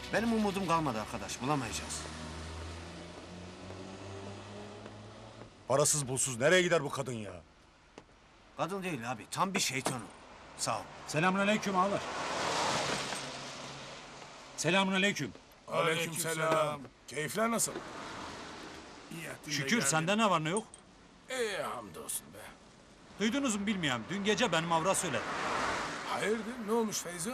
Benim umudum kalmadı arkadaş, bulamayacağız. Parasız bulsuz nereye gider bu kadın ya? Kadın değil abi, tam bir şeytan o. Sağ ol. Selamünaleyküm ağalar. Selamünaleyküm. Aleykümselam. Keyifler nasıl? Şükür sende ne var ne yok? İyi hamdolsun be. Duydunuz mu bilmiyorum. Dün gece benim avrat söyledi. Hayırdır ne olmuş Feyzo?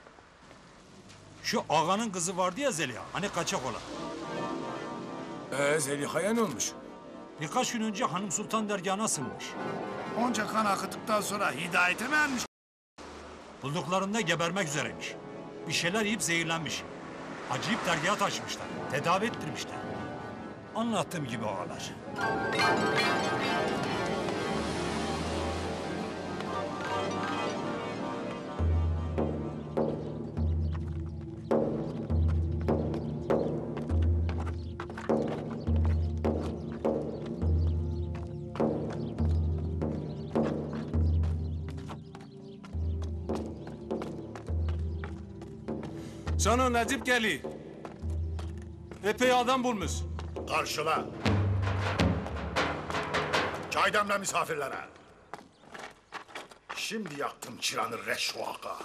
Şu ağanın kızı vardı ya Zeliha. Hani kaçak olan. Zeliha'ya ne olmuş? Birkaç gün önce Hanım Sultan dergahına sığınmış. Onca kan akıttıktan sonra hidayete mi ermiş? Bulduklarında gebermek üzereymiş. Bir şeyler yiyip zehirlenmiş. Acıyıp dergaha taşımışlar. Tedavi ettirmişler. Anlattığım gibi ağalar. Cano Necip geliyor. Epey adam bulmuş. Karşıla. Çay demle misafirlere. Şimdi yaktım çıranı Reşvaka.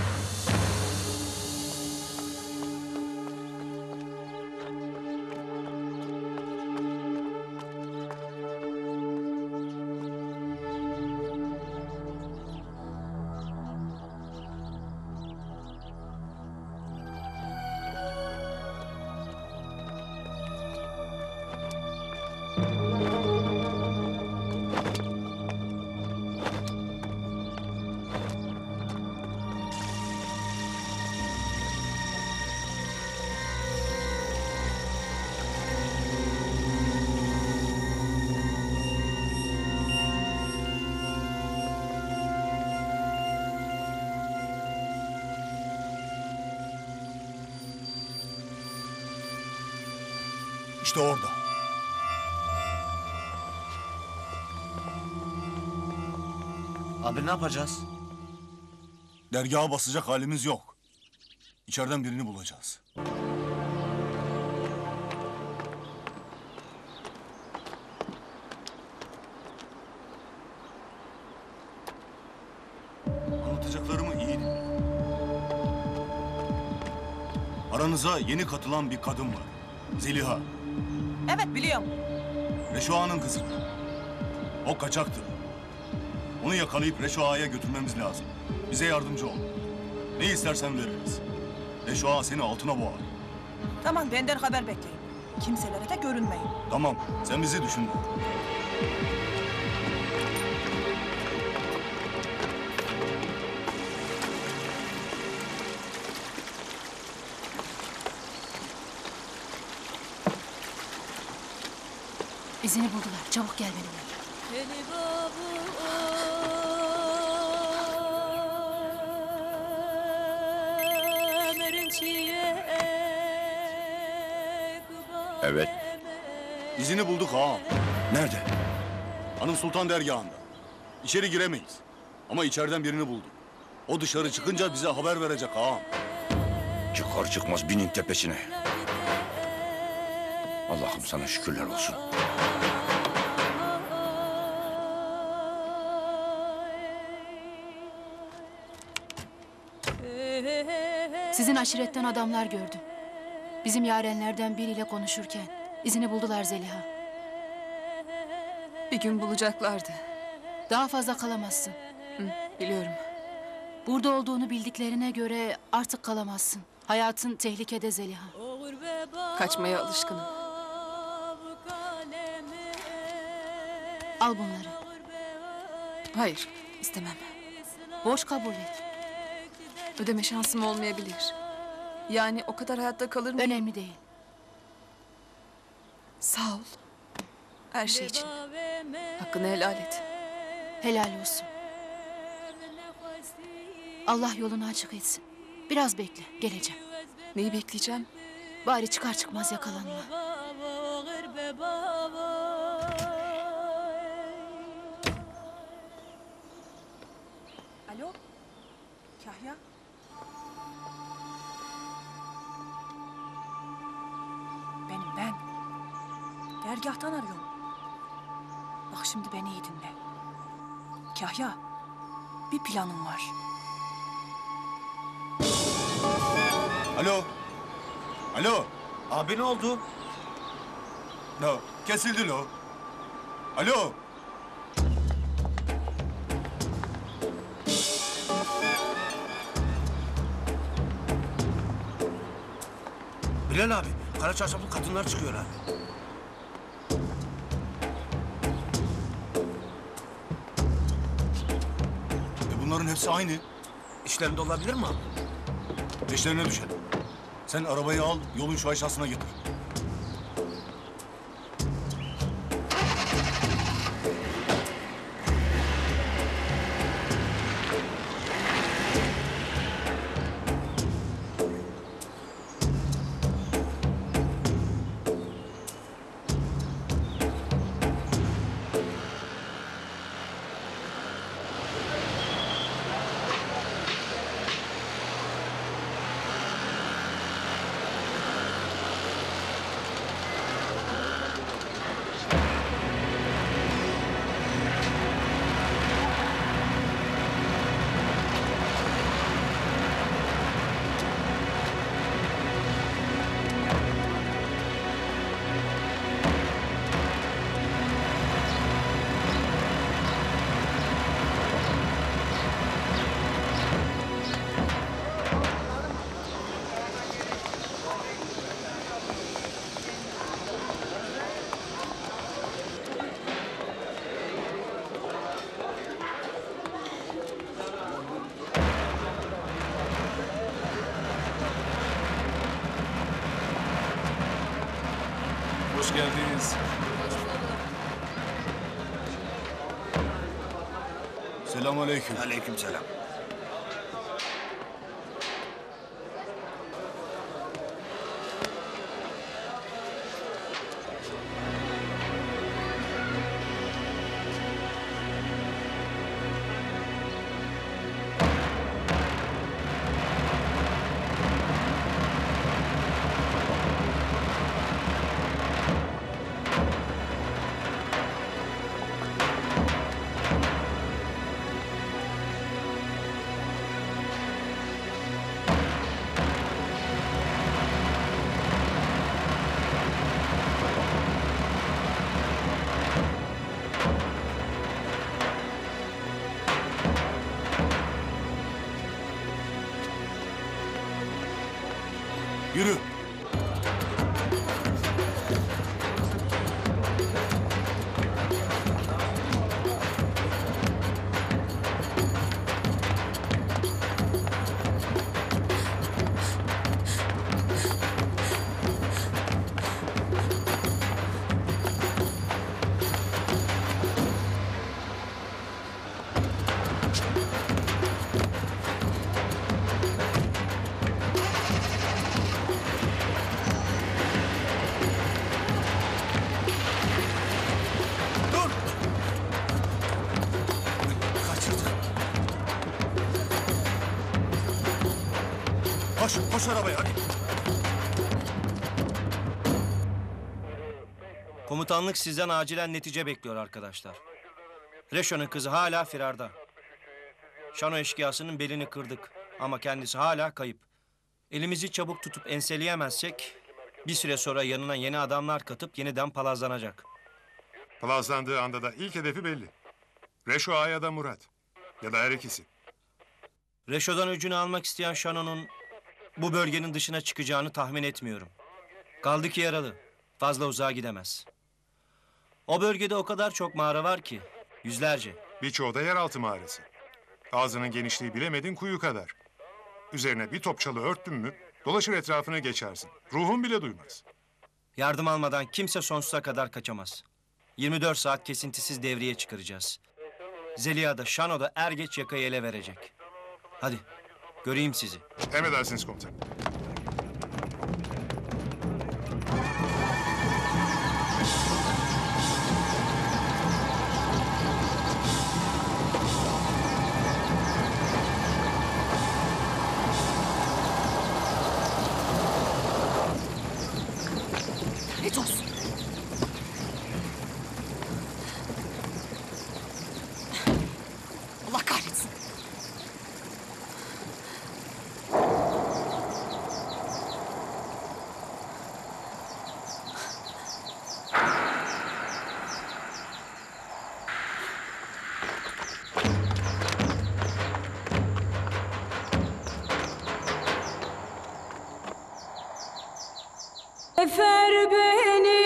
İşte orada. Abi ne yapacağız? Dergaha basacak halimiz yok. İçeriden birini bulacağız. Anlatacaklarımı iyi dinle. Aranıza yeni katılan bir kadın var. Zeliha. Evet biliyorum. Reşo Ağa'nın kızı. O kaçaktı. Onu yakalayıp Reşo Ağa'ya götürmemiz lazım. Bize yardımcı ol. Ne istersen veririz. Reşo Ağa seni altına boğar. Tamam benden haber bekleyin. Kimselere de görünmeyin. Tamam, sen bizi düşünme. İzini buldular. Çabuk gel benimle. Evet. İzini bulduk ağam. Nerede? Hanım Sultan dergahında. İçeri giremeyiz. Ama içeriden birini bulduk. O dışarı çıkınca bize haber verecek ağam. Çıkar çıkmaz binin tepesine. Allah'ım sana şükürler olsun. Sizin aşiretten adamlar gördüm. Bizim yarenlerden biriyle konuşurken izini buldular Zeliha. Bir gün bulacaklardı. Daha fazla kalamazsın. Biliyorum. Burada olduğunu bildiklerine göre artık kalamazsın. Hayatın tehlikede Zeliha. Kaçmaya alışkınım. Al bunları. Hayır, istemem. Borç kabul et. Ödeme şansım olmayabilir. Yani o kadar hayatta kalır mıyım? Önemli değil. Sağ ol. Her şey için. Hakkını helal et. Helal olsun. Allah yolunu açık etsin. Biraz bekle, geleceğim. Neyi bekleyeceğim? Bari çıkar çıkmaz yakalanma. Alo? Kahya? Karargâhtan arıyorum. Bak şimdi beni iyi dinle. Kahya, bir planım var. Alo. Alo. Abi ne oldu? No. Kesildi lo. Alo. Bilal abi, kara çarşaflı kadınlar çıkıyor abi. Bunların hepsi aynı. İşlerinde olabilir mi abi? Peşlerine düşelim. Sen arabayı al, yolun şu aşağısına getir. Hoş geldiniz. Selamünaleyküm. Aleykümselam. Yürü. Koş, koş arabaya hadi. Komutanlık sizden acilen netice bekliyor arkadaşlar. Reşo'nun kızı hala firarda. Şano eşkıyasının belini kırdık ama kendisi hala kayıp. Elimizi çabuk tutup enseleyemezsek bir süre sonra yanına yeni adamlar katıp yeniden palazlanacak. Palazlandığı anda da ilk hedefi belli. Reşo Ağa ya da Murat. Ya da her ikisi. Reşo'dan öcünü almak isteyen Şano'nun bu bölgenin dışına çıkacağını tahmin etmiyorum. Kaldı ki yaralı. Fazla uzağa gidemez. O bölgede o kadar çok mağara var ki. Yüzlerce. Birçoğu da yeraltı mağarası. Ağzının genişliği bilemedin kuyu kadar. Üzerine bir top çalı örttün mü dolaşır etrafına geçersin. Ruhun bile duymaz. Yardım almadan kimse sonsuza kadar kaçamaz. 24 saat kesintisiz devreye çıkaracağız. Zeliha'da, Şano'da er geç yakayı ele verecek. Hadi, göreyim sizi. Emredersiniz komutanım. Hiç olsun. efer beni.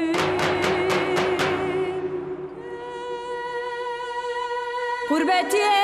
Gurbet